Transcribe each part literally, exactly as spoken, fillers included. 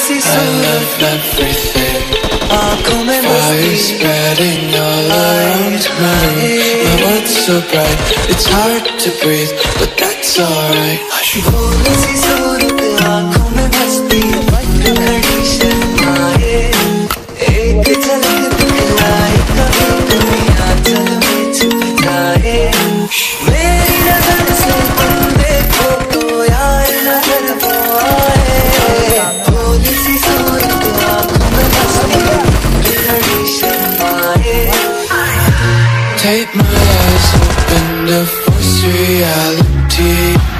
I love everything. Fire spreading all around me. My world's so bright, it's hard to breathe, but that's alright. Take my eyes open to force reality.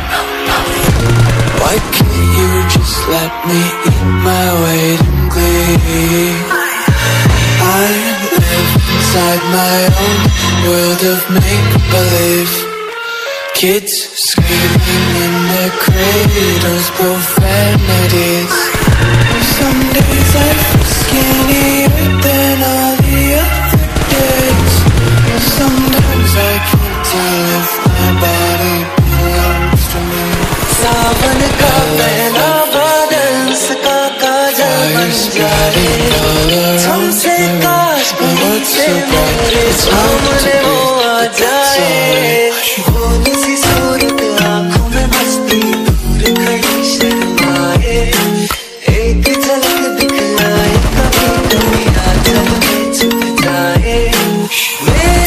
Why can't you just let me eat my weight in glee? I live inside my own world of make-believe. Kids screaming in their cradles, profanities. Some days I feel skinnier than all the other days. Sometimes I can't tell if my body belongs to me. सावन का पहला बादल सका काजल बन जाए हमसे काश कहीं से मेरे सामने वो आ जाए भोली सी सूरत आँखों में मस्ती दूर खड़ी शर्माए एक झलक दिखलाए कभी दुनिया जल में छुप जाए